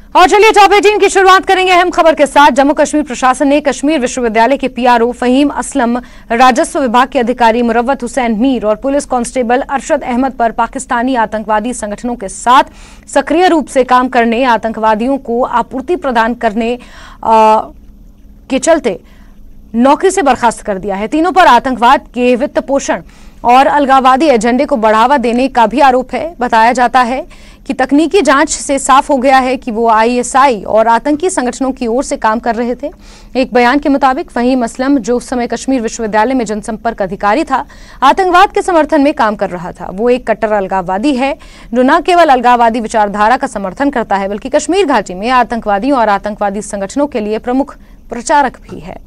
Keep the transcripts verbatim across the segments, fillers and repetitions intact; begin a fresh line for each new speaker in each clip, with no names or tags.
और चलिए टॉप अठारह की शुरुआत करेंगे अहम खबर के साथ। जम्मू कश्मीर प्रशासन ने कश्मीर विश्वविद्यालय के पीआरओ फहीम असलम, राजस्व विभाग के अधिकारी मुरव्वत हुसैन मीर और पुलिस कांस्टेबल अरशद अहमद पर पाकिस्तानी आतंकवादी संगठनों के साथ सक्रिय रूप से काम करने, आतंकवादियों को आपूर्ति प्रदान करने आ, के चलते नौकरी से बर्खास्त कर दिया है। तीनों पर आतंकवाद के वित्त पोषण और अलगाववादी एजेंडे को बढ़ावा देने का भी आरोप है। बताया जाता है कि तकनीकी जांच से साफ हो गया है कि वो आईएसआई और आतंकी संगठनों की ओर से काम कर रहे थे। एक बयान के मुताबिक फहीम असलम, जो उस समय कश्मीर विश्वविद्यालय में जनसंपर्क अधिकारी था, आतंकवाद के समर्थन में काम कर रहा था। वो एक कट्टर अलगाववादी है जो न केवल अलगाववादी विचारधारा का समर्थन करता है बल्कि कश्मीर घाटी में आतंकवादियों और आतंकवादी संगठनों के लिए प्रमुख प्रचारक भी है।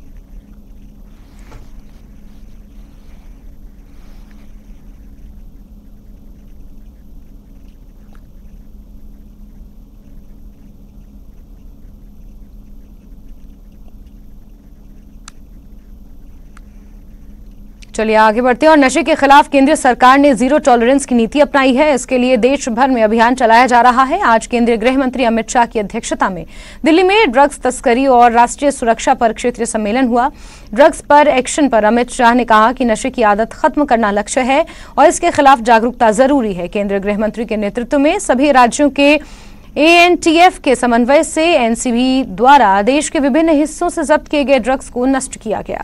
चलिए आगे बढ़ते हैं और नशे के खिलाफ केंद्र सरकार ने जीरो टॉलरेंस की नीति अपनाई है। इसके लिए देश भर में अभियान चलाया जा रहा है। आज केंद्रीय गृह मंत्री अमित शाह की अध्यक्षता में दिल्ली में ड्रग्स तस्करी और राष्ट्रीय सुरक्षा पर क्षेत्रीय सम्मेलन हुआ। ड्रग्स पर एक्शन पर अमित शाह ने कहा कि नशे की आदत खत्म करना लक्ष्य है और इसके खिलाफ जागरूकता जरूरी है। केंद्रीय गृह मंत्री के नेतृत्व में सभी राज्यों के एएनटीएफ के समन्वय से एनसीबी द्वारा देश के विभिन्न हिस्सों से जब्त किए गए ड्रग्स को नष्ट किया गया।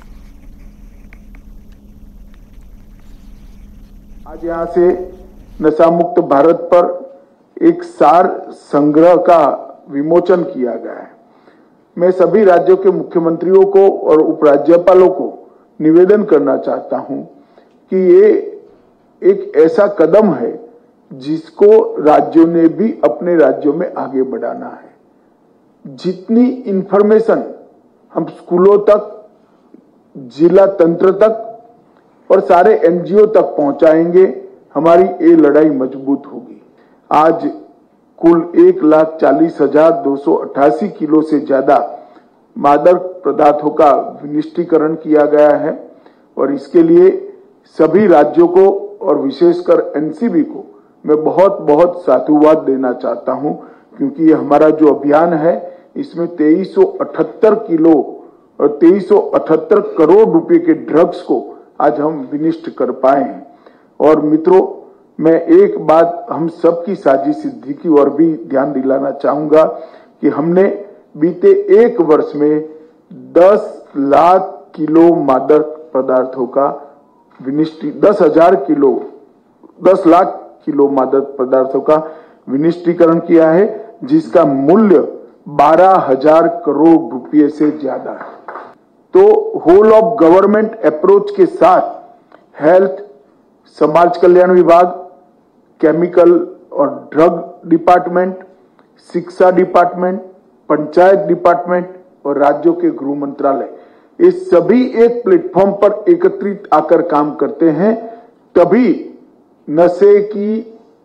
आज यहाँ से नशा मुक्त भारत पर एक सार संग्रह का विमोचन किया गया है। मैं सभी राज्यों के मुख्यमंत्रियों को और उपराज्यपालों को निवेदन करना चाहता हूं कि ये एक ऐसा कदम है जिसको राज्यों ने भी अपने राज्यों में आगे बढ़ाना है। जितनी इंफॉर्मेशन हम स्कूलों तक, जिला तंत्र तक और सारे एनजीओ तक पहुंचाएंगे, हमारी ये लड़ाई मजबूत होगी। आज कुल एक लाख चालीस हजार दो सौ अट्ठासी किलो से ज्यादा मादक पदार्थों का विनिष्टीकरण किया गया है और इसके लिए सभी राज्यों को और विशेषकर एनसीबी को मैं बहुत बहुत साधुवाद देना चाहता हूं, क्योंकि ये हमारा जो अभियान है इसमें तेईस सौ अठहत्तर किलो और तेईस सौ अठहत्तर करोड़ रुपए के ड्रग्स को आज हम विनिष्ट कर पाए हैं। और मित्रों, मैं एक बात हम सबकी साझी सिद्धि की ओर भी ध्यान दिलाना चाहूंगा कि हमने बीते एक वर्ष में दस लाख किलो मादक पदार्थों का विनिष्टी दस हजार किलो दस लाख किलो मादक पदार्थों का विनिष्टीकरण किया है, जिसका मूल्य बारह हजार करोड़ रुपये से ज्यादा है। तो होल ऑफ गवर्नमेंट अप्रोच के साथ हेल्थ, समाज कल्याण विभाग, केमिकल और ड्रग डिपार्टमेंट, शिक्षा डिपार्टमेंट, पंचायत डिपार्टमेंट और राज्यों के गृह मंत्रालय, ये सभी एक प्लेटफॉर्म पर एकत्रित आकर काम करते हैं, तभी नशे की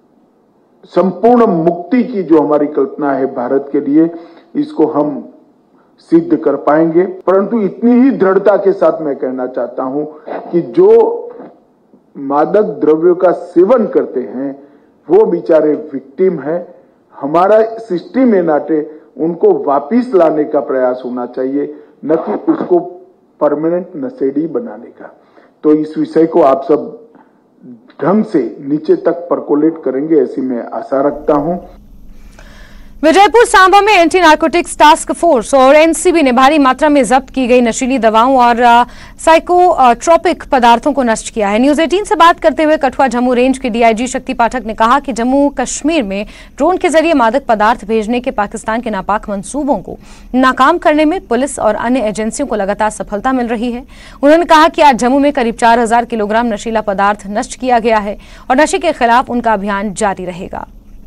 संपूर्ण मुक्ति की जो हमारी कल्पना है भारत के लिए, इसको हम सिद्ध कर पाएंगे। परंतु इतनी ही दृढ़ता के साथ मैं कहना चाहता हूं कि जो मादक द्रव्यों का सेवन करते हैं वो बेचारे विक्टिम हैं। हमारा सिस्टम में नाटे उनको वापिस लाने का प्रयास होना चाहिए, न कि उसको परमानेंट नशेड़ी बनाने का। तो इस विषय को आप सब ढंग से नीचे तक परकोलेट करेंगे, ऐसी मैं आशा रखता हूं।
विजयपुर सांबा में एंटी नार्कोटिक्स टास्क फोर्स और एनसीबी ने भारी मात्रा में जब्त की गई नशीली दवाओं और साइकोट्रोपिक पदार्थों को नष्ट किया है। न्यूज अठारह से बात करते हुए कठुआ जम्मू रेंज के डीआईजी शक्ति पाठक ने कहा कि जम्मू कश्मीर में ड्रोन के जरिए मादक पदार्थ भेजने के पाकिस्तान के नापाक मंसूबों को नाकाम करने में पुलिस और अन्य एजेंसियों को लगातार सफलता मिल रही है। उन्होंने कहा कि आज जम्मू में करीब चार हजार किलोग्राम नशीला पदार्थ नष्ट किया गया है और नशे के खिलाफ उनका अभियान जारी रहेगा।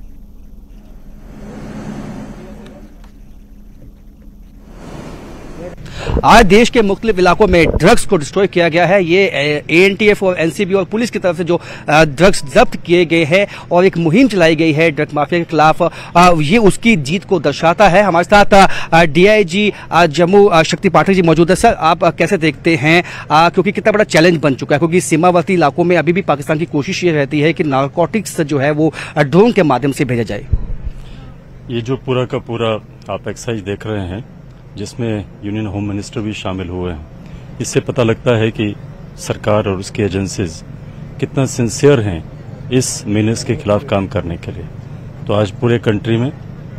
आज देश के मुख्तलिफ इलाकों में ड्रग्स को डिस्ट्रॉय किया गया है। ये एएनटीएफ और एनसीबी और पुलिस की तरफ से जो ड्रग्स जब्त किए गए हैं और एक मुहिम चलाई गई है ड्रग माफिया के खिलाफ, ये उसकी जीत को दर्शाता है। हमारे साथ डीआईजी जम्मू शक्ति पाठक जी मौजूद है। सर, आप कैसे देखते हैं, क्योंकि कितना बड़ा चैलेंज बन चुका है, क्योंकि सीमावर्ती इलाकों में अभी भी पाकिस्तान की कोशिश ये रहती है कि नारकोटिक्स जो है वो ड्रोन के माध्यम से भेजा जाए।
ये जो पूरा का पूरा आप एक्सरसाइज देख रहे हैं, जिसमें यूनियन होम मिनिस्टर भी शामिल हुए हैं, इससे पता लगता है कि सरकार और उसकी एजेंसीज कितना सिंसियर हैं इस मीनेस के खिलाफ काम करने के लिए। तो आज पूरे कंट्री में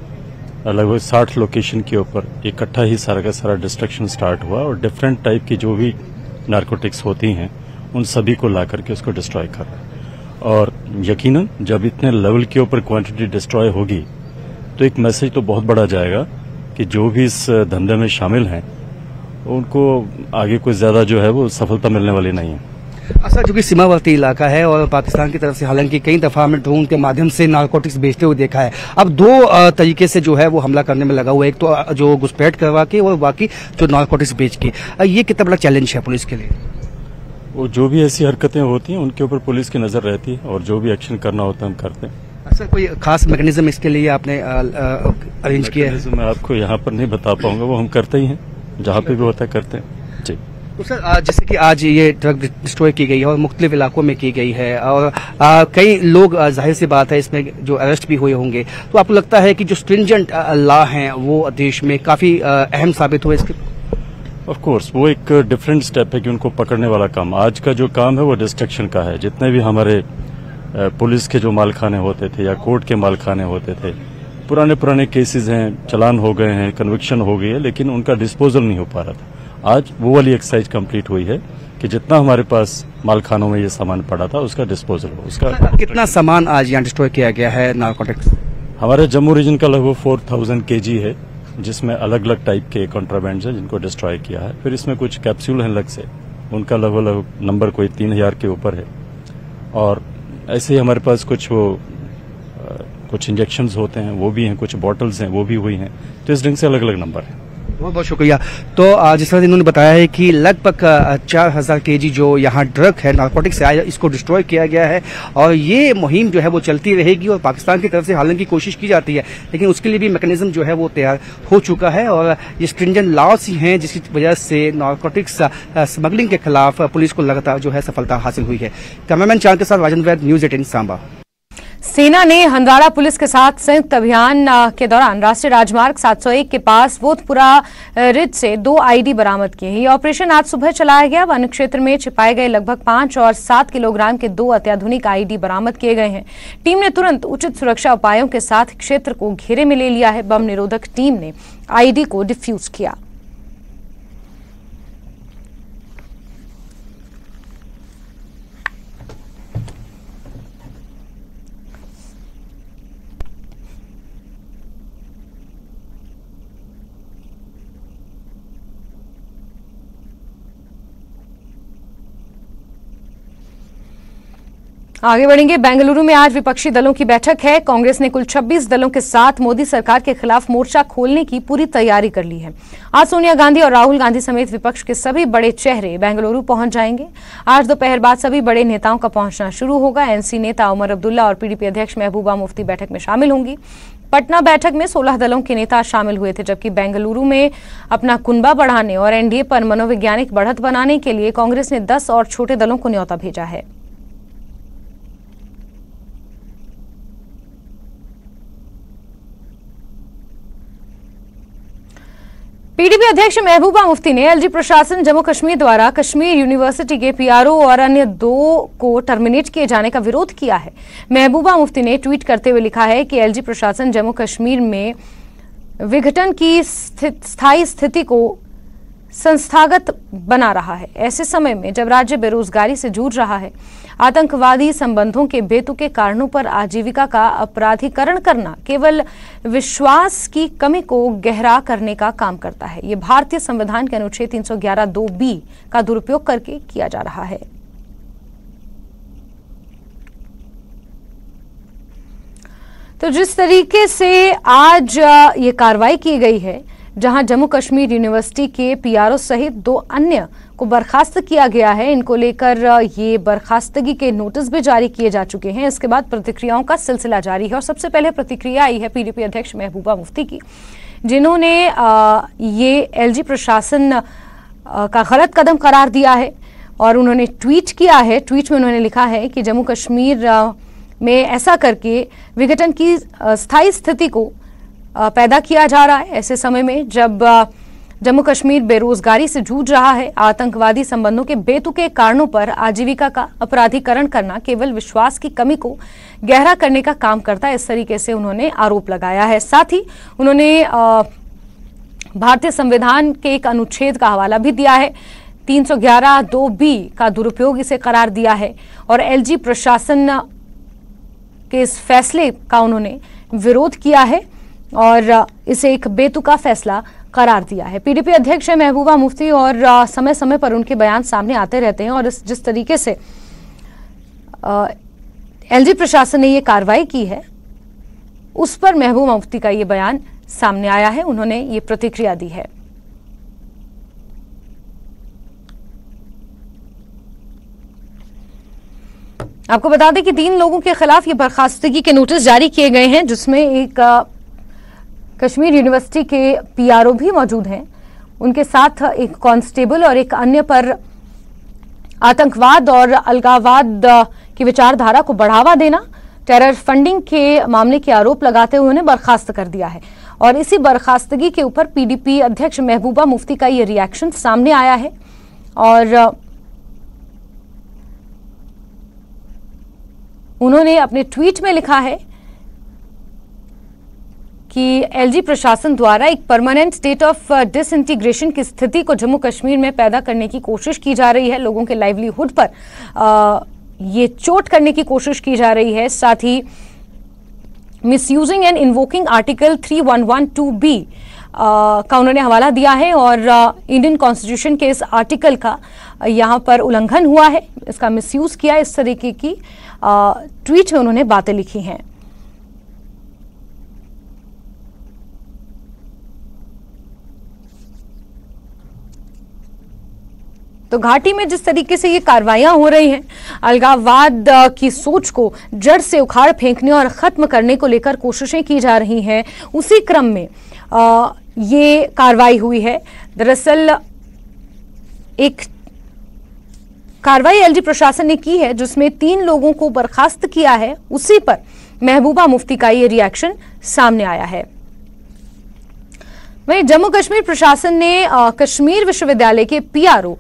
लगभग साठ लोकेशन के ऊपर इकट्ठा ही सारा का सारा डिस्ट्रक्शन स्टार्ट हुआ और डिफरेंट टाइप की जो भी नारकोटिक्स होती हैं उन सभी को ला करके उसको डिस्ट्रॉय कर रहे हैं। और यकीनन जब इतने लेवल के ऊपर क्वांटिटी डिस्ट्रॉय होगी तो एक मैसेज तो बहुत बड़ा जाएगा कि जो भी इस धंधे में शामिल हैं उनको आगे कोई ज्यादा जो है वो सफलता मिलने वाली नहीं है।
अच्छा, जो कि सीमावर्ती इलाका है और पाकिस्तान की तरफ से हालांकि कई दफा में ड्रोन के माध्यम से नारकोटिक्स बेचते हुए देखा है। अब दो तरीके से जो है वो हमला करने में लगा हुआ है, एक तो जो घुसपैठ करवा के और बाकी जो नारकोटिक्स बेच के। ये कितना बड़ा चैलेंज है पुलिस के लिए?
वो जो भी ऐसी हरकतें होती हैं उनके ऊपर पुलिस की नजर रहती है और जो भी एक्शन करना होता है हम करते हैं।
अच्छा, कोई खास मैकेनिज्म इसके लिए आपने अरेंज किया है?
मैं आपको यहाँ पर नहीं बता पाऊंगा, वो हम करते ही हैं, जहाँ पे भी होता है करते हैं जी।
तो सर, जैसे कि आज ये ड्रग डिस्ट्रॉय की गई है और मुख्तलिफ इलाकों में की गई है और आ, कई लोग, जाहिर सी बात है, इसमें जो अरेस्ट भी हुए होंगे, तो आपको लगता है कि जो स्ट्रिंजेंट लॉ हैं वो देश में काफी अहम साबित हुए इसके?
ऑफ कोर्स वो एक डिफरेंट स्टेप है कि उनको पकड़ने वाला काम। आज का जो काम है वो डिस्ट्रक्शन का है। जितने भी हमारे पुलिस के जो मालखाने होते थे या कोर्ट के मालखाने होते थे, पुराने पुराने केसेस हैं, चलान हो गए हैं, कन्विक्शन हो गई है, लेकिन उनका डिस्पोजल नहीं हो पा रहा था। आज वो वाली एक्सरसाइज कंप्लीट हुई है कि जितना हमारे पास मालखानों में ये सामान पड़ा था उसका डिस्पोजल हो। उसका
कितना सामान आज यहाँ डिस्ट्रॉय किया गया है नारकोटिक्स?
हमारे जम्मू रीजन का लगभग फोर थाउजेंड के जी है, जिसमें अलग अलग टाइप के कॉन्ट्राबैंड है जिनको डिस्ट्रॉय किया है। फिर इसमें कुछ कैप्सूल हैं अलग से, उनका लगभग लगभग नंबर कोई तीन हजार के ऊपर है। और ऐसे ही हमारे पास कुछ वो आ, कुछ इंजेक्शंस होते हैं वो भी हैं, कुछ बॉटल्स हैं वो भी हुई हैं। तो इस ढंग से अलग अलग नंबर है।
बहुत बहुत शुक्रिया। तो जिस तरह इन्होंने बताया है कि लगभग चार हजार के जी जो यहाँ ड्रग है, नारकोटिक्स है, इसको डिस्ट्रॉय किया गया है और ये मुहिम जो है वो चलती रहेगी। और पाकिस्तान की तरफ से हालांकि कोशिश की जाती है, लेकिन उसके लिए भी मैकेनिज्म जो है वो तैयार हो चुका है और ये स्ट्रिंजेंट लॉज ही हैं जिसकी वजह से नारकोटिक्स स्मगलिंग के खिलाफ पुलिस को लगातार जो है सफलता हासिल हुई है। कैमरामैन चांद के साथ राजन वैद, न्यूज एटीन सांबा।
सेना ने हंदवाड़ा पुलिस के साथ संयुक्त अभियान के दौरान राष्ट्रीय राजमार्ग सात सौ एक के पास वोथपुरा रिज से दो आईडी बरामद किए हैं। ये ऑपरेशन आज सुबह चलाया गया। वन क्षेत्र में छिपाए गए लगभग पांच और सात किलोग्राम के दो अत्याधुनिक आईडी बरामद किए गए हैं। टीम ने तुरंत उचित सुरक्षा उपायों के साथ क्षेत्र को घेरे में ले लिया है। बम निरोधक टीम ने आईडी को डिफ्यूज किया। आगे बढ़ेंगे। बेंगलुरु में आज विपक्षी दलों की बैठक है। कांग्रेस ने कुल छब्बीस दलों के साथ मोदी सरकार के खिलाफ मोर्चा खोलने की पूरी तैयारी कर ली है। आज सोनिया गांधी और राहुल गांधी समेत विपक्ष के सभी बड़े चेहरे बेंगलुरु पहुंच जाएंगे। आज दोपहर बाद सभी बड़े नेताओं का पहुंचना शुरू होगा। एनसी नेता उमर अब्दुल्ला और पीडीपी अध्यक्ष महबूबा मुफ्ती बैठक में शामिल होंगी। पटना बैठक में सोलह दलों के नेता शामिल हुए थे, जबकि बेंगलुरु में अपना कुनबा बढ़ाने और एनडीए पर मनोवैज्ञानिक बढ़त बनाने के लिए कांग्रेस ने दस और छोटे दलों को न्योता भेजा है। पीडीपी अध्यक्ष महबूबा मुफ्ती ने एलजी प्रशासन जम्मू कश्मीर द्वारा कश्मीर यूनिवर्सिटी के पीआरओ और अन्य दो को टर्मिनेट किए जाने का विरोध किया है। महबूबा मुफ्ती ने ट्वीट करते हुए लिखा है कि एलजी प्रशासन जम्मू कश्मीर में विघटन की स्थायी स्थिति को संस्थागत बना रहा है। ऐसे समय में जब राज्य बेरोजगारी से जूझ रहा है, आतंकवादी संबंधों के बेतुके कारणों पर आजीविका का अपराधीकरण करना केवल विश्वास की कमी को गहरा करने का काम करता है। ये भारतीय संविधान के अनुच्छेद तीन सौ ग्यारह दो बी का दुरुपयोग करके किया जा रहा है। तो जिस तरीके से आज ये कार्रवाई की गई है, जहां जम्मू कश्मीर यूनिवर्सिटी के पीआरओ सहित दो अन्य को बर्खास्त किया गया है, इनको लेकर ये बर्खास्तगी के नोटिस भी जारी किए जा चुके हैं। इसके बाद प्रतिक्रियाओं का सिलसिला जारी है और सबसे पहले प्रतिक्रिया आई है पीडीपी अध्यक्ष महबूबा मुफ्ती की, जिन्होंने ये एलजी प्रशासन का गलत कदम करार दिया है और उन्होंने ट्वीट किया है। ट्वीट में उन्होंने लिखा है कि जम्मू कश्मीर में ऐसा करके विघटन की स्थायी स्थिति को पैदा किया जा रहा है ऐसे समय में जब जम्मू कश्मीर बेरोजगारी से जूझ रहा है। आतंकवादी संबंधों के बेतुके कारणों पर आजीविका का अपराधीकरण करना केवल विश्वास की कमी को गहरा करने का काम करता है, इस तरीके से उन्होंने आरोप लगाया है। साथ ही उन्होंने भारतीय संविधान के एक अनुच्छेद का हवाला भी दिया है, तीन सौ ग्यारह दो बी का दुरुपयोग इसे करार दिया है और एलजी प्रशासन के इस फैसले का उन्होंने विरोध किया है और इसे एक बेतुका फैसला करार दिया है। पीडीपी अध्यक्ष है महबूबा मुफ्ती और समय समय पर उनके बयान सामने आते रहते हैं और इस जिस तरीके से एलजी प्रशासन ने ये कार्रवाई की है उस पर महबूबा मुफ्ती का ये बयान सामने आया है, उन्होंने ये प्रतिक्रिया दी है। आपको बता दें कि तीन लोगों के खिलाफ ये बर्खास्तगी के नोटिस जारी किए गए हैं, जिसमें एक कश्मीर यूनिवर्सिटी के पीआरओ भी मौजूद हैं, उनके साथ एक कांस्टेबल और एक अन्य पर आतंकवाद और अलगाववाद की विचारधारा को बढ़ावा देना, टेरर फंडिंग के मामले के आरोप लगाते हुए उन्हें बर्खास्त कर दिया है। और इसी बर्खास्तगी के ऊपर पीडीपी अध्यक्ष महबूबा मुफ्ती का ये रिएक्शन सामने आया है और उन्होंने अपने ट्वीट में लिखा है कि एलजी प्रशासन द्वारा एक परमानेंट स्टेट ऑफ डिसइंटीग्रेशन की स्थिति को जम्मू कश्मीर में पैदा करने की कोशिश की जा रही है, लोगों के लाइवलीहुड पर आ, ये चोट करने की कोशिश की जा रही है। साथ ही misusing and invoking article three one one two B का उन्होंने हवाला दिया है और इंडियन कॉन्स्टिट्यूशन के इस आर्टिकल का यहाँ पर उल्लंघन हुआ है, इसका मिसयूज किया, इस तरीके की ट्वीट में उन्होंने बातें लिखी हैं। तो घाटी में जिस तरीके से ये कार्रवाइयां हो रही हैं, अलगाववाद की सोच को जड़ से उखाड़ फेंकने और खत्म करने को लेकर कोशिशें की जा रही हैं, उसी क्रम में आ, ये कार्रवाई हुई है। दरअसल एक कार्रवाई एलजी प्रशासन ने की है जिसमें तीन लोगों को बर्खास्त किया है, उसी पर महबूबा मुफ्ती का ये रिएक्शन सामने आया है। वहीं जम्मू कश्मीर प्रशासन ने आ, कश्मीर विश्वविद्यालय के पीआरओ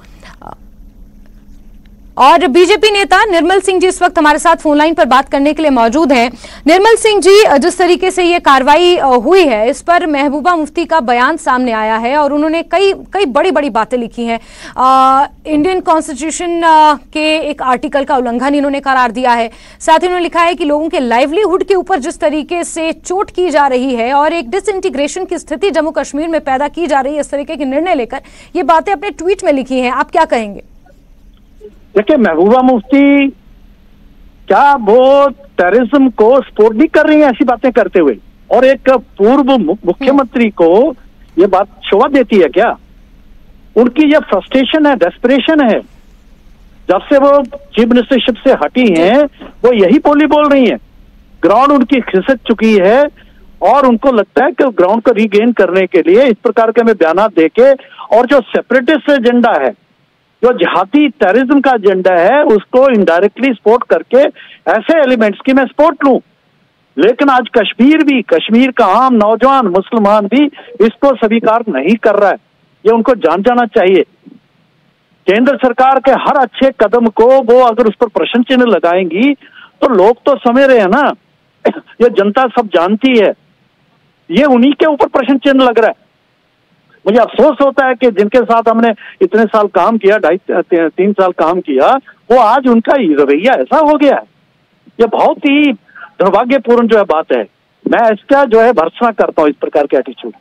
और बीजेपी नेता निर्मल सिंह जी इस वक्त हमारे साथ फोन लाइन पर बात करने के लिए मौजूद हैं। निर्मल सिंह जी, जिस तरीके से ये कार्रवाई हुई है इस पर महबूबा मुफ्ती का बयान सामने आया है और उन्होंने कई कई बड़ी बड़ी बातें लिखी हैं। आ, इंडियन कॉन्स्टिट्यूशन के एक आर्टिकल का उल्लंघन इन्होंने करार दिया है। साथ ही उन्होंने लिखा है कि लोगों के लाइवलीहुड के ऊपर जिस तरीके से चोट की जा रही है और एक डिसइंटीग्रेशन की स्थिति जम्मू कश्मीर में पैदा की जा रही है, इस तरीके के निर्णय लेकर ये बातें अपने ट्वीट में लिखी हैं। आप क्या कहेंगे?
देखिए, महबूबा मुफ्ती क्या वो टेररिज्म को सपोर्ट नहीं कर रही है ऐसी बातें करते हुए, और एक पूर्व मुख्यमंत्री को ये बात शोभा देती है क्या? उनकी ये फ्रस्ट्रेशन है, डेस्परेशन है। जब से वो चीफ मिनिस्टरशिप से हटी हैं वो यही बोली बोल रही हैं। ग्राउंड उनकी खिसक चुकी है और उनको लगता है कि ग्राउंड को रीगेन करने के लिए इस प्रकार के में बयान देके, और जो सेपरेटिस्ट एजेंडा है, जो जिहादी टेररिज्म का एजेंडा है, उसको इनडायरेक्टली सपोर्ट करके ऐसे एलिमेंट्स की मैं सपोर्ट लूं। लेकिन आज कश्मीर भी, कश्मीर का आम नौजवान मुसलमान भी इसको स्वीकार नहीं कर रहा है। ये उनको जान जाना चाहिए। केंद्र सरकार के हर अच्छे कदम को वो अगर उस पर प्रश्न चिन्ह लगाएंगी तो लोग तो समझ रहे हैं ना, ये जनता सब जानती है, ये उन्हीं के ऊपर प्रश्न चिन्ह लग रहा है। मुझे अफसोस होता है कि जिनके साथ हमने इतने साल काम किया, ढाई तीन साल काम किया, वो आज उनका रवैया ऐसा हो गया है। ये बहुत ही दुर्भाग्यपूर्ण जो है बात है। मैं इसका जो है भर्त्सना करता हूँ इस प्रकार के एटीट्यूड।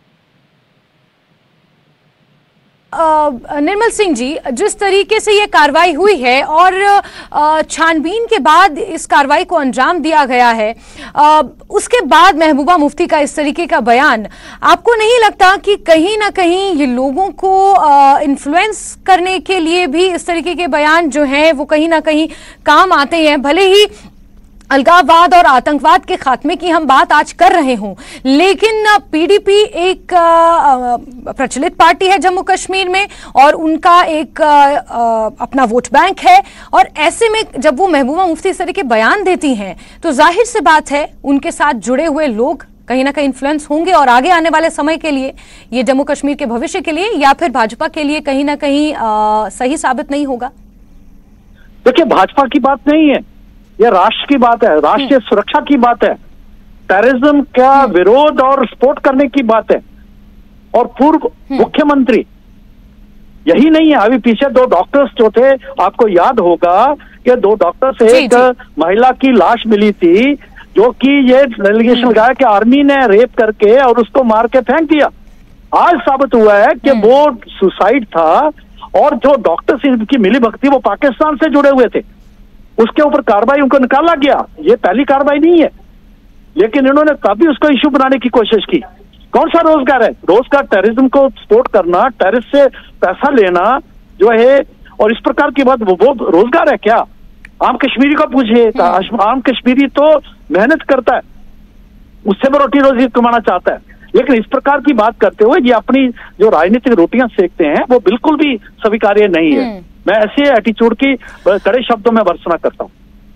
निर्मल सिंह जी, जिस तरीके से ये कार्रवाई हुई है और छानबीन के बाद इस कार्रवाई को अंजाम दिया गया है, उसके बाद महबूबा मुफ्ती का इस तरीके का बयान, आपको नहीं लगता कि कहीं ना कहीं ये लोगों को इन्फ्लुएंस करने के लिए भी इस तरीके के बयान जो हैं वो कहीं ना कहीं काम आते हैं? भले ही अलगाववाद और आतंकवाद के खात्मे की हम बात आज कर रहे हों, लेकिन पीडीपी एक प्रचलित पार्टी है जम्मू कश्मीर में और उनका एक अपना वोट बैंक है, और ऐसे में जब वो महबूबा मुफ्ती इस तरह के बयान देती हैं तो जाहिर सी बात है उनके साथ जुड़े हुए लोग कहीं ना कहीं इन्फ्लुएंस होंगे और आगे आने वाले समय के लिए, ये जम्मू कश्मीर के भविष्य के लिए या फिर भाजपा के लिए कहीं ना कहीं आ, सही साबित नहीं होगा?
देखिए, भाजपा की बात नहीं है, यह राष्ट्र की बात है, राष्ट्रीय सुरक्षा की बात है, टेररिज्म का विरोध और सपोर्ट करने की बात है। और पूर्व मुख्यमंत्री यही नहीं है, अभी पीछे दो डॉक्टर्स जो थे, आपको याद होगा कि दो डॉक्टर से एक महिला की लाश मिली थी, जो कि ये एलिगेशन लगाया कि आर्मी ने रेप करके और उसको मार के फेंक दिया। आज साबित हुआ है कि वो सुसाइड था और जो डॉक्टर से इनकी मिली भगती वो पाकिस्तान से जुड़े हुए थे, उसके ऊपर कार्रवाई उनको निकाला गया। ये पहली कार्रवाई नहीं है, लेकिन इन्होंने तभी उसको इश्यू बनाने की कोशिश की। कौन सा रोजगार है? रोजगार टेररिज्म को सपोर्ट करना, टेररिस्ट से पैसा लेना जो है, और इस प्रकार की बात, वो, वो रोजगार है क्या? आम कश्मीरी को पूछिए, आम कश्मीरी तो मेहनत करता है, उससे वो रोटी रोजी कमाना चाहता है, लेकिन इस प्रकार की बात करते हुए ये अपनी जो राजनीतिक रोटियां सेकते हैं वो बिल्कुल भी स्वीकार्य नहीं है। मैं ऐसे एटीट्यूड की कड़े शब्दों में भर्त्सना करता हूं।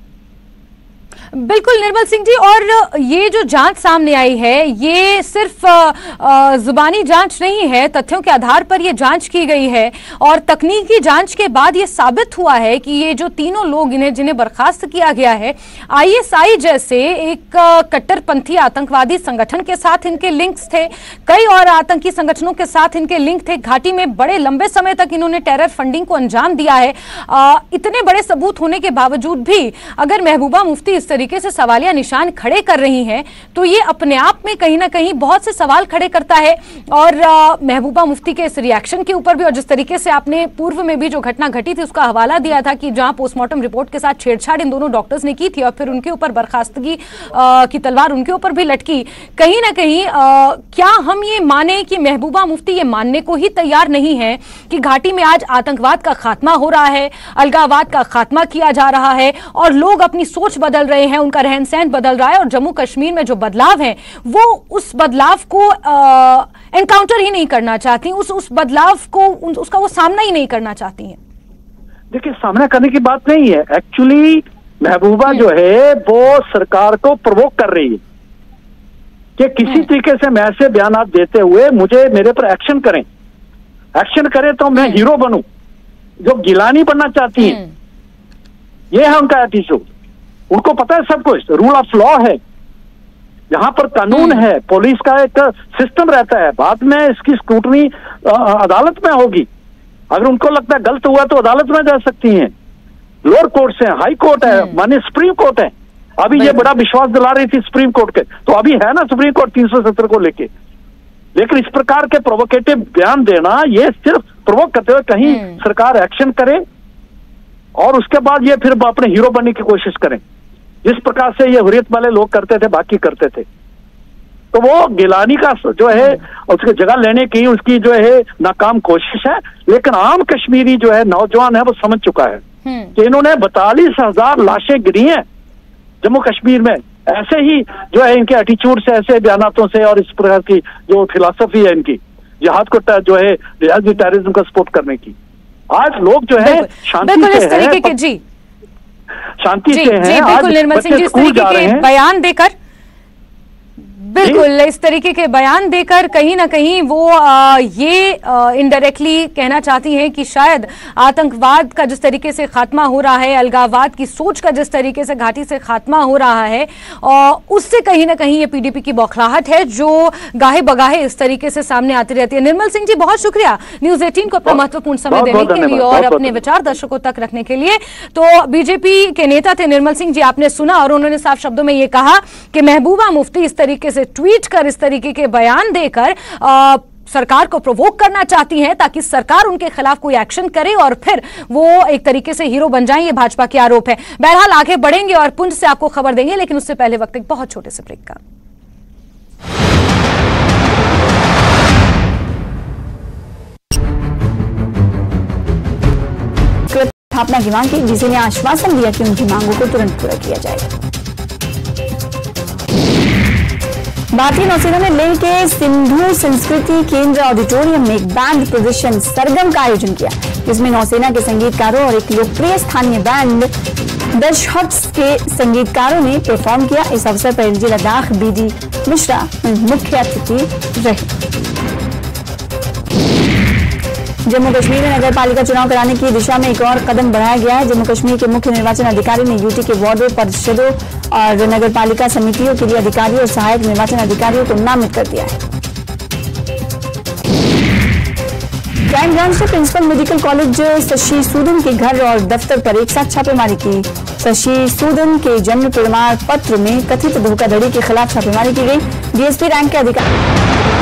बिल्कुल निर्मल सिंह जी, और ये जो जांच सामने आई है ये सिर्फ जुबानी जांच नहीं है, तथ्यों के आधार पर ये जांच की गई है और तकनीकी जांच के बाद ये साबित हुआ है कि ये जो तीनों लोग इन्हें जिन्हें बर्खास्त किया गया है, आईएसआई जैसे एक कट्टरपंथी आतंकवादी संगठन के साथ इनके लिंक्स थे, कई और आतंकी संगठनों के साथ इनके लिंक थे, घाटी में बड़े लंबे समय तक इन्होंने टेरर फंडिंग को अंजाम दिया है। आ, इतने बड़े सबूत होने के बावजूद भी अगर महबूबा मुफ्ती इस तरीके से सवालिया निशान खड़े कर रही हैं तो ये अपने आप में कहीं ना कहीं बहुत से सवाल खड़े करता है। और आ, महबूबा मुफ्ती के इस रिएक्शन के ऊपर भी, और जिस तरीके से आपने पूर्व में भी जो घटना घटी थी उसका हवाला दिया था कि जहां पोस्टमार्टम रिपोर्ट के साथ छेड़छाड़ इन दोनों डॉक्टर्स ने की थी और फिर उनके ऊपर बर्खास्तगी की तलवार उनके ऊपर भी लटकी, कहीं ना कहीं आ, क्या हम ये माने कि महबूबा मुफ्ती ये मानने को ही तैयार नहीं है कि घाटी में आज आतंकवाद का खात्मा हो रहा है, अलगाववाद का खात्मा किया जा रहा है और लोग अपनी सोच बदल रहे हैं, उनका रहन सहन बदल रहा है और जम्मू कश्मीर में जो बदलाव है वो उस बदलाव को एनकाउंटर ही नहीं करना चाहती, उस उस बदलाव को उसका वो सामना ही नहीं करना चाहती हैं?
देखिए, सामना करने की बात नहीं है, एक्चुअली महबूबा जो है वो सरकार को प्रोवोक कर रही है कि किसी तरीके से मैं ऐसे बयान देते हुए मुझे मेरे पर एक्शन करें, एक्शन करें तो मैं हीरो बनूं, जो गिलानी बनना चाहती है। ये है उनका एटीट्यूड। उनको पता है सब कुछ, रूल ऑफ लॉ है, यहाँ पर कानून है, पुलिस का एक सिस्टम रहता है, बाद में इसकी स्क्रूटनी अदालत में होगी। अगर उनको लगता है गलत हुआ तो अदालत में जा सकती हैं, लोअर कोर्ट है, हाई कोर्ट है, माने सुप्रीम कोर्ट है। अभी ये बड़ा विश्वास दिला रही थी सुप्रीम कोर्ट के, तो अभी है ना सुप्रीम कोर्ट तीन सौ सत्तर को लेके। लेकिन इस प्रकार के प्रोवोकेटिव बयान देना, ये सिर्फ प्रोवोक करते हुए कहीं सरकार एक्शन करे और उसके बाद ये फिर अपने हीरो बनने की कोशिश करें, जिस प्रकार से ये हुर्रियत वाले लोग करते थे, बाकी करते थे। तो वो गिलानी का जो है उसकी जगह लेने की उसकी जो है नाकाम कोशिश है। लेकिन आम कश्मीरी जो है नौजवान है वो समझ चुका है कि इन्होंने बतालीस हजार लाशें गिरी हैं जम्मू कश्मीर में, ऐसे ही जो है इनके एटीट्यूड से, ऐसे बयानों से और इस प्रकार की जो फिलॉसफी है इनकी जिहाद को जो है टेररिज्म का सपोर्ट करने की। आज लोग जो है शांति से है,
जी
शांति से हैं।
बिल्कुल निर्मल सिंह जी, इस तरीके के बयान देकर बिल्कुल इस तरीके के बयान देकर कहीं ना कहीं वो आ, ये इनडायरेक्टली कहना चाहती हैं कि शायद आतंकवाद का जिस तरीके से खात्मा हो रहा है, अलगाववाद की सोच का जिस तरीके से घाटी से खात्मा हो रहा है, और उससे कहीं ना कहीं ये पीडीपी की बौखलाहट है जो गाहे बगाहे इस तरीके से सामने आती रहती है। निर्मल सिंह जी, बहुत शुक्रिया न्यूज एटीन को अपना महत्वपूर्ण समय देने के लिए और अपने विचार दर्शकों तक रखने के लिए। तो बीजेपी के नेता थे निर्मल सिंह जी, आपने सुना और उन्होंने साफ शब्दों में ये कहा कि महबूबा मुफ्ती इस तरीके से ट्वीट कर, इस तरीके के बयान देकर आ, सरकार को प्रोवोक करना चाहती हैं ताकि सरकार उनके खिलाफ कोई एक्शन करे और फिर वो एक तरीके से हीरो बन जाएं। ये भाजपा के आरोप है। बहरहाल आगे बढ़ेंगे और पुंज से आपको खबर देंगे, लेकिन उससे पहले वक्त एक बहुत छोटे से ब्रेक का।
स्थापना की मांग की, डीसी ने आश्वासन दिया कि उनकी मांगों को तुरंत पूरा किया जाएगा। भारतीय नौसेना ने लेह के सिंधु संस्कृति केंद्र ऑडिटोरियम में एक बैंड प्रदर्शन सरगम का आयोजन किया, जिसमें नौसेना के संगीतकारों और एक लोकप्रिय स्थानीय बैंड दश हट्स के संगीतकारों ने परफॉर्म किया। इस अवसर पर एलजी लद्दाख बीडी मिश्रा मुख्य अतिथि रहे। जम्मू कश्मीर में नगर पालिका चुनाव कराने की दिशा में एक और कदम बढ़ाया गया है। जम्मू कश्मीर के मुख्य निर्वाचन अधिकारी ने यूटी के वार्डों, परिषदों और नगर पालिका समितियों के लिए अधिकारियों और सहायक निर्वाचन अधिकारियों को नामित कर दिया है। क्राइम ब्रांच ने principal medical college Shashi Sudan के घर और दफ्तर पर एक साथ छापेमारी की। शशि सूदन के जन्म प्रमाण पत्र में कथित धोखाधड़ी के खिलाफ छापेमारी की गई। डीएसपी रैंक के अधिकारी।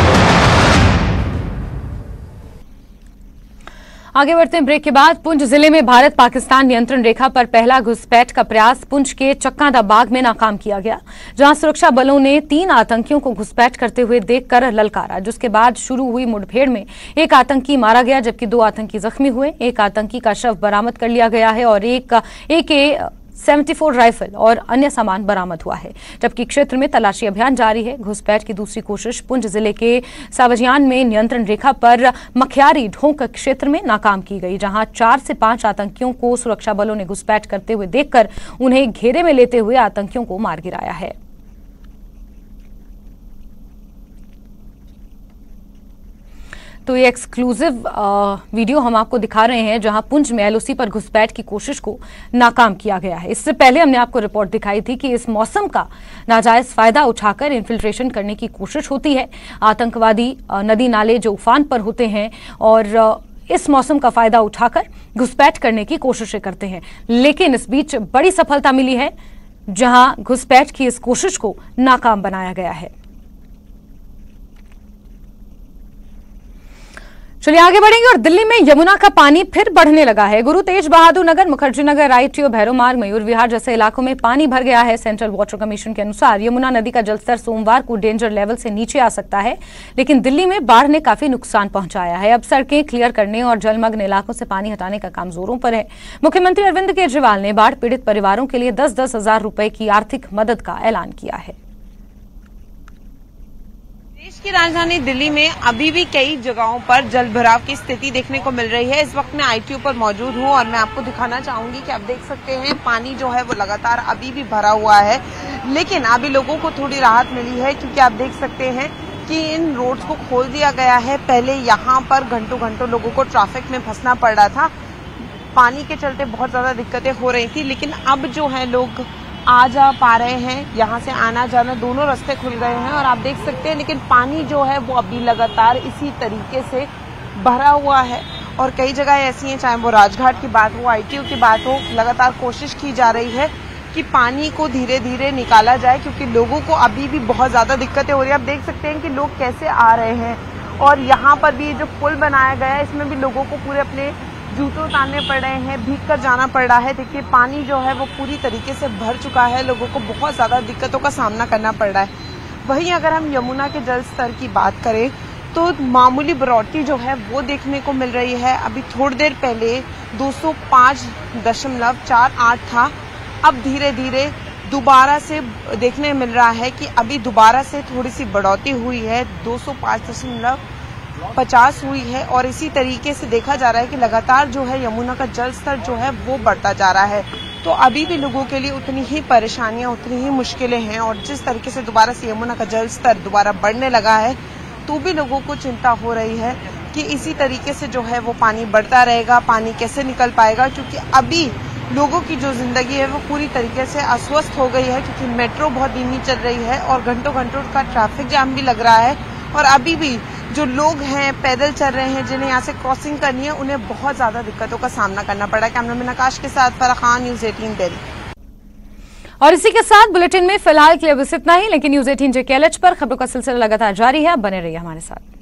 आगे बढ़ते हैं ब्रेक के बाद। पुंछ जिले में भारत पाकिस्तान नियंत्रण रेखा पर पहला घुसपैठ का प्रयास पुंछ के चक्कादा बाग में नाकाम किया गया, जहां सुरक्षा बलों ने तीन आतंकियों को घुसपैठ करते हुए देखकर ललकारा, जिसके बाद शुरू हुई मुठभेड़ में एक आतंकी मारा गया जबकि दो आतंकी जख्मी हुए। एक आतंकी का शव बरामद कर लिया गया है और एक ए चौहत्तर राइफल और अन्य सामान बरामद हुआ है, जबकि क्षेत्र में तलाशी अभियान जारी है। घुसपैठ की दूसरी कोशिश पुंछ जिले के सावजियान में नियंत्रण रेखा पर मखियारी ढोंक क्षेत्र में नाकाम की गई, जहां चार से पांच आतंकियों को सुरक्षा बलों ने घुसपैठ करते हुए देखकर उन्हें घेरे में लेते हुए आतंकियों को मार गिराया है। तो ये एक्सक्लूसिव वीडियो हम आपको दिखा रहे हैं जहां पुंछ में एलओसी पर घुसपैठ की कोशिश को नाकाम किया गया है। इससे पहले हमने आपको रिपोर्ट दिखाई थी कि इस मौसम का नाजायज फायदा उठाकर इन्फिल्ट्रेशन करने की कोशिश होती है। आतंकवादी नदी नाले जो उफान पर होते हैं और इस मौसम का फायदा उठाकर घुसपैठ करने की कोशिशें करते हैं, लेकिन इस बीच बड़ी सफलता मिली है जहां घुसपैठ की इस कोशिश को नाकाम बनाया गया है। चलिए आगे बढ़ेंगे और दिल्ली में यमुना का पानी फिर बढ़ने लगा है। गुरु तेज बहादुर नगर, मुखर्जी नगर, आईटीओ, भैरव मार्ग, मयूर विहार जैसे इलाकों में पानी भर गया है। सेंट्रल वाटर कमीशन के अनुसार यमुना नदी का जलस्तर सोमवार को डेंजर लेवल से नीचे आ सकता है, लेकिन दिल्ली में बाढ़ ने काफी नुकसान पहुंचाया है। अब सड़कें क्लियर करने और जलमग्न इलाकों से पानी हटाने का काम जोरों पर है। मुख्यमंत्री अरविंद केजरीवाल ने बाढ़ पीड़ित परिवारों के लिए दस दस हजार रुपए की आर्थिक मदद का ऐलान किया है।
देश की राजधानी दिल्ली में अभी भी कई जगहों पर जल भराव की स्थिति देखने को मिल रही है। इस वक्त मैं आईटीओ पर मौजूद हूं और मैं आपको दिखाना चाहूंगी कि आप देख सकते हैं पानी जो है वो लगातार अभी भी भरा हुआ है, लेकिन अभी लोगों को थोड़ी राहत मिली है क्योंकि आप देख सकते हैं कि इन रोड्स को खोल दिया गया है। पहले यहाँ पर घंटों घंटों लोगों को ट्रैफिक में फंसना पड़ रहा था, पानी के चलते बहुत ज्यादा दिक्कतें हो रही थी, लेकिन अब जो है लोग आ जा पा रहे हैं। यहाँ से आना जाना दोनों रास्ते खुल गए हैं और आप देख सकते हैं, लेकिन पानी जो है वो अभी लगातार इसी तरीके से भरा हुआ है और कई जगह ऐसी हैं, चाहे वो राजघाट की बात हो, आईटीओ की बात हो, लगातार कोशिश की जा रही है कि पानी को धीरे धीरे निकाला जाए क्योंकि लोगों को अभी भी बहुत ज्यादा दिक्कतें हो रही है। आप देख सकते हैं कि लोग कैसे आ रहे हैं और यहाँ पर भी जो पुल बनाया गया है इसमें भी लोगों को पूरे अपने जूते उतारने पड़ रहे हैं, भीग कर जाना पड़ रहा है। देखिए पानी जो है वो पूरी तरीके से भर चुका है, लोगों को बहुत ज्यादा दिक्कतों का सामना करना पड़ रहा है। वहीं अगर हम यमुना के जल स्तर की बात करें तो मामूली बढ़ोतरी जो है वो देखने को मिल रही है। अभी थोड़ी देर पहले दो सौ पाँच दशमलव चार आठ था, अब धीरे धीरे दोबारा से देखने मिल रहा है कि अभी दोबारा से थोड़ी सी बढ़ोतरी हुई है, दो सौ पाँच दशमलव पचास हुई है और इसी तरीके से देखा जा रहा है कि लगातार जो है यमुना का जल स्तर जो है वो बढ़ता जा रहा है। तो अभी भी लोगों के लिए उतनी ही परेशानियां, उतनी ही मुश्किलें हैं और जिस तरीके से दोबारा से यमुना का जल स्तर दोबारा बढ़ने लगा है तो भी लोगों को चिंता हो रही है कि इसी तरीके से जो है वो पानी बढ़ता रहेगा, पानी कैसे निकल पाएगा, क्योंकि अभी लोगों की जो जिंदगी है वो पूरी तरीके से अस्वस्थ हो गई है क्योंकि मेट्रो बहुत धीमी चल रही है और घंटों घंटों का ट्रैफिक जाम भी लग रहा है और अभी भी जो लोग हैं पैदल चल रहे हैं जिन्हें यहाँ से क्रॉसिंग करनी है उन्हें बहुत ज्यादा दिक्कतों का सामना करना पड़ा है। कैमरामैन आकाश के साथ फराह खान, न्यूज अठारह दिल्ली।
और इसी के साथ बुलेटिन में फिलहाल के लिए बस इतना ही, लेकिन न्यूज अठारह जेकेएलएच पर खबरों का सिलसिला लगातार जारी है। आप बने रहिए हमारे साथ।